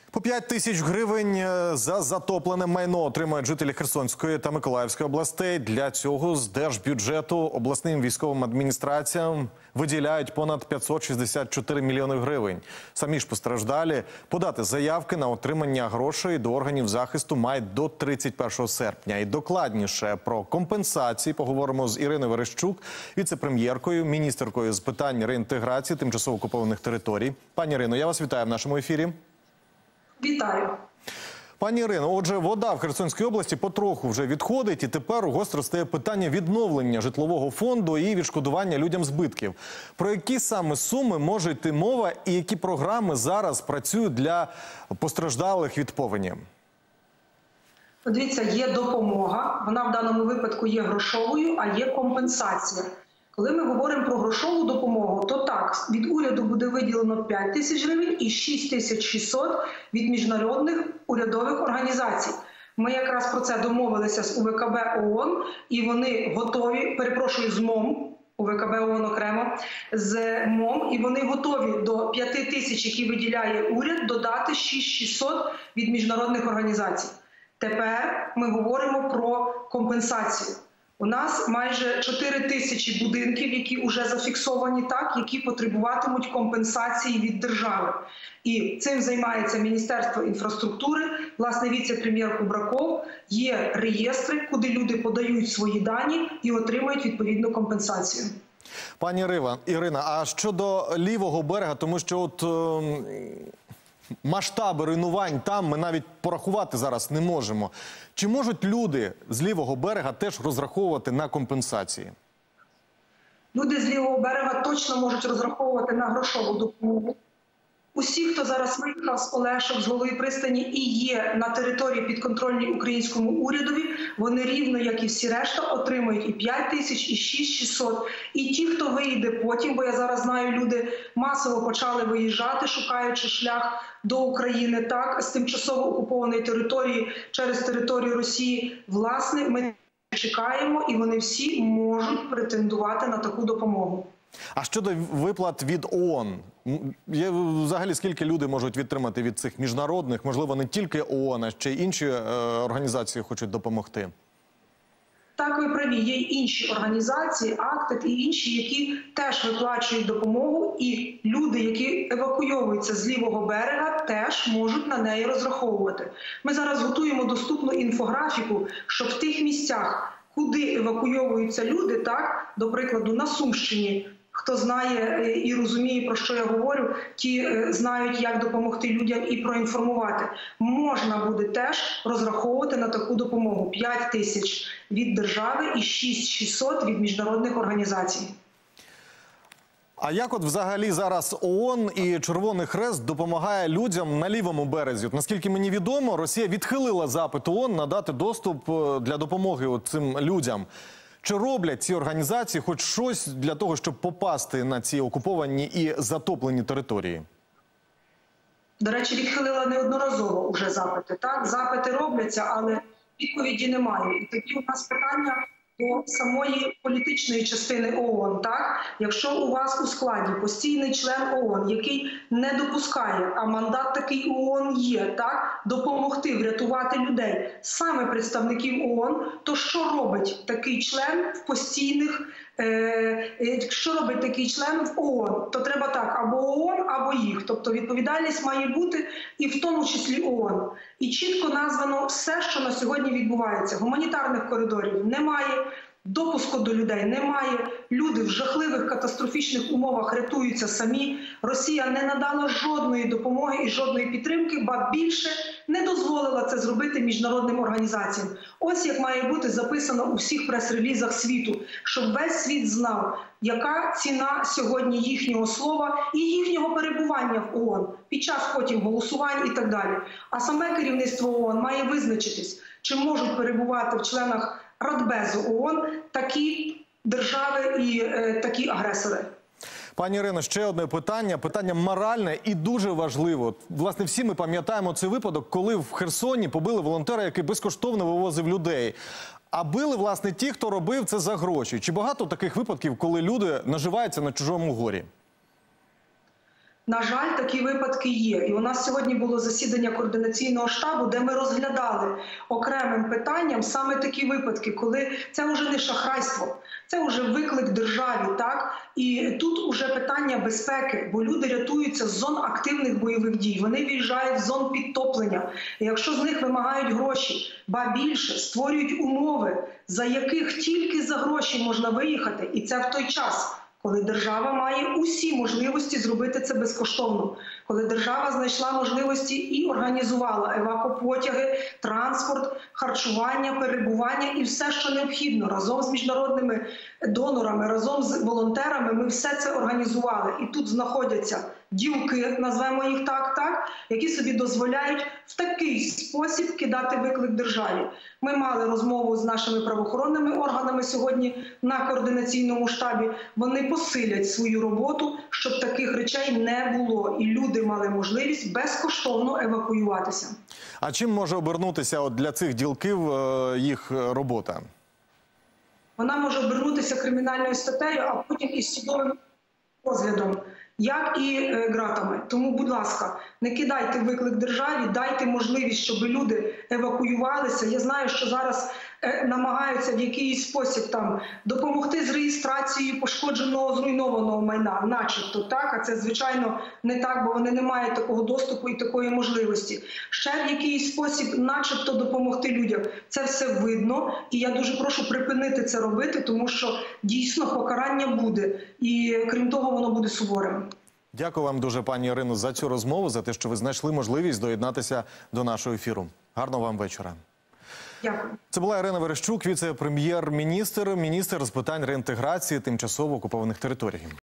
По 5 тисяч гривень за затоплене майно отримають жителі Херсонської та Миколаївської областей. Для цього з держбюджету обласним військовим адміністраціям виділяють понад 564 мільйони гривень. Самі ж постраждалі подати заявки на отримання грошей до органів захисту мають до 31 серпня. І докладніше про компенсації поговоримо з Іриною Верещук, віце-прем'єркою, міністеркою з питань реінтеграції тимчасово окупованих територій. Пані Ірино, я вас вітаю в нашому ефірі. Вітаю. Пані Ірино, отже, вода в Херсонській області потроху вже відходить, і тепер гостро стає питання відновлення житлового фонду і відшкодування людям збитків. Про які саме суми може йти мова і які програми зараз працюють для постраждалих від повені? Дивіться, є допомога, вона в даному випадку є грошовою, а є компенсація. Коли ми говоримо про грошову допомогу, то так, від уряду буде виділено 5 тисяч гривень і 6600 від міжнародних урядових організацій. Ми якраз про це домовилися з УВКБ ООН, і вони готові, перепрошую, з МОМ, УВКБ ООН окремо, з МОМ, і вони готові до 5 тисяч, які виділяє уряд, додати 6600 від міжнародних організацій. Тепер ми говоримо про компенсацію. У нас майже 4 тисячі будинків, які вже зафіксовані так, які потребуватимуть компенсації від держави. І цим займається Міністерство інфраструктури, власне, віце-прем'єр Кубраков. Є реєстри, куди люди подають свої дані і отримують відповідну компенсацію. Пані Ірина, а щодо лівого берега, тому що масштаби руйнувань там ми навіть порахувати зараз не можемо. Чи можуть люди з лівого берега теж розраховувати на компенсації? Люди з лівого берега точно можуть розраховувати на грошову допомогу. Усі, хто зараз виїхав з Олешок, з Голої пристані і є на території підконтрольній українському урядові, вони рівно, як і всі решта, отримують і 5 тисяч, і 6600. І ті, хто виїде потім, бо я зараз знаю, люди масово почали виїжджати, шукаючи шлях до України, так, з тимчасово окупованої території через територію Росії. Власне, ми чекаємо, і вони всі можуть претендувати на таку допомогу. А щодо виплат від ООН, взагалі скільки люди можуть відтримати від цих міжнародних, можливо, не тільки ООН, а ще й інші організації хочуть допомогти? Так, ви праві, є й інші організації, АКТЕК і інші, які теж виплачують допомогу, і люди, які евакуйовуються з лівого берега, теж можуть на неї розраховувати. Ми зараз готуємо доступну інфографіку, щоб в тих місцях, куди евакуйовуються люди, так, до прикладу, на Сумщині, хто знає і розуміє, про що я говорю, ті знають, як допомогти людям і проінформувати. Можна буде теж розраховувати на таку допомогу. 5 тисяч від держави і 6600 від міжнародних організацій. А як от взагалі зараз ООН і Червоний Хрест допомагає людям на лівому березі? От, наскільки мені відомо, Росія відхилила запит ООН надати доступ для допомоги цим людям. Чи роблять ці організації хоч щось для того, щоб попасти на ці окуповані і затоплені території? До речі, відхилила неодноразово вже запити. Так, запити робляться, але відповіді немає. І тоді у нас питання до самої політичної частини ООН. Так? Якщо у вас у складі постійний член ООН, який не допускає, а мандат такий ООН є, так? Допомогти врятувати людей, саме представників ООН, то що робить такий член в постійних, що робить такий член в ООН? То треба так, або ООН, або їх. Тобто відповідальність має бути і в тому числі ООН. І чітко названо все, що на сьогодні відбувається. Гуманітарних коридорів немає, допуску до людей немає, люди в жахливих катастрофічних умовах рятуються самі. Росія не надала жодної допомоги і жодної підтримки, ба більше не дозволила це зробити міжнародним організаціям. Ось як має бути записано у всіх прес-релізах світу, щоб весь світ знав, яка ціна сьогодні їхнього слова і їхнього перебування в ООН під час потім голосувань і так далі. А саме керівництво ООН має визначитись, чи можуть перебувати в членах Радбезу ООН такі держави і такі агресори. Пані Ірино, ще одне питання. Питання моральне і дуже важливе. Власне, всі ми пам'ятаємо цей випадок, коли в Херсоні побили волонтера, який безкоштовно вивозив людей. А били, власне, ті, хто робив це за гроші. Чи багато таких випадків, коли люди наживаються на чужому горі? На жаль, такі випадки є. І у нас сьогодні було засідання координаційного штабу, де ми розглядали окремим питанням саме такі випадки, коли це вже не шахрайство, це вже виклик державі, так? І тут уже питання безпеки, бо люди рятуються з зон активних бойових дій, вони виїжджають з зон підтоплення. І якщо з них вимагають гроші, ба більше, створюють умови, за яких тільки за гроші можна виїхати, і це в той час, коли держава має усі можливості зробити це безкоштовно, коли держава знайшла можливості і організувала евакопотяги, транспорт, харчування, перебування і все, що необхідно. Разом з міжнародними донорами, разом з волонтерами ми все це організували. І тут знаходяться ділки, назвемо їх так, які собі дозволяють в такий спосіб кидати виклик державі. Ми мали розмову з нашими правоохоронними органами сьогодні на координаційному штабі. Вони посилять свою роботу, щоб таких речей не було. І люди мали можливість безкоштовно евакуюватися. А чим може обернутися от для цих ділків їх робота? Вона може обернутися кримінальною статтею, а потім і судовим розглядом, як і ґратами. Тому, будь ласка, не кидайте виклик державі, дайте можливість, щоб люди евакуювалися. Я знаю, що зараз намагаються в якийсь спосіб там допомогти з реєстрацією пошкодженого, зруйнованого майна, начебто, так? А це, звичайно, не так, бо вони не мають такого доступу і такої можливості. Ще в якийсь спосіб начебто допомогти людям. Це все видно, і я дуже прошу припинити це робити, тому що дійсно покарання буде. І крім того, воно буде суворим. Дякую вам дуже, пані Ірино, за цю розмову, за те, що ви знайшли можливість доєднатися до нашого ефіру. Гарного вам вечора. Дякую. Це була Ірина Верещук, віце-прем'єр-міністр, міністр з питань реінтеграції тимчасово окупованих територій.